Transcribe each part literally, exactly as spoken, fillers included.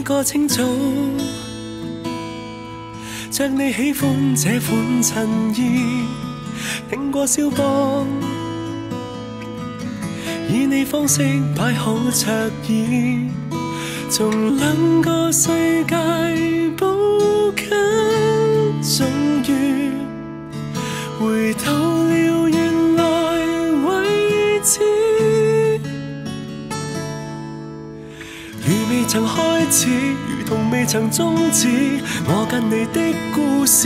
每個清早，着你喜歡這款襯衣，聽過肖邦，以你方式擺好桌椅，從兩個世界步近，終於回到了原來位置。如未曾開始，如同未曾終止，我跟你的故事，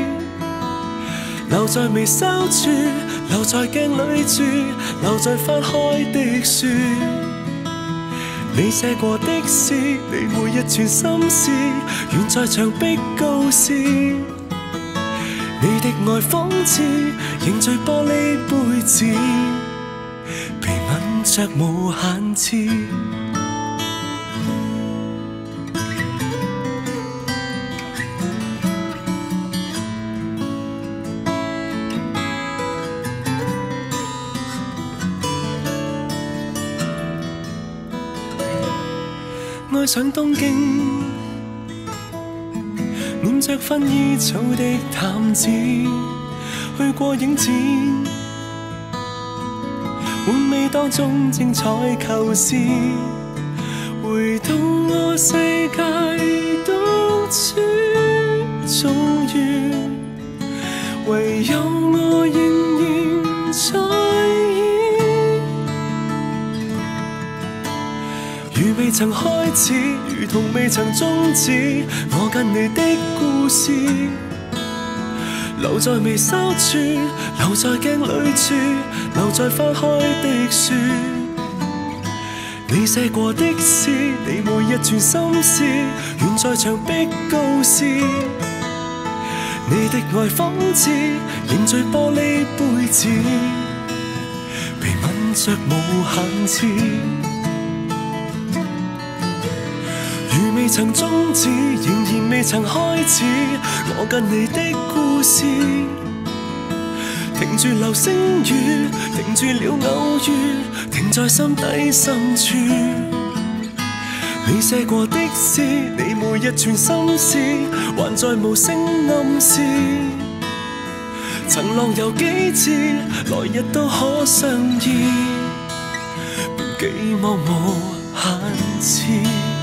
留在微笑處，留在鏡裏住，留在翻開的書。你寫過的詩，你每一串心思，願在牆壁告示。你的愛諷刺，凝聚玻璃杯子，被吻着無限次。愛上東京，念着薰衣草的毯子，去過影展，回味當中精彩構思，回到我世界獨處，終於唯有我仍然在。如未曾開始，如同未曾終止，我跟你的故事，留在微笑處，留在鏡裏住，留在翻開的書。你寫過的詩，你每一串心思，願在牆壁告示。你的愛諷刺，凝聚玻璃杯子，被吻着無限次。如未曾終止，仍然未曾開始，我跟你的故事，停住流星雨，停住了偶遇，停在心底深處。你寫過的詩，你每一串心思，還在無聲暗示。曾浪遊幾次，來日都可相依，便寄望無限次。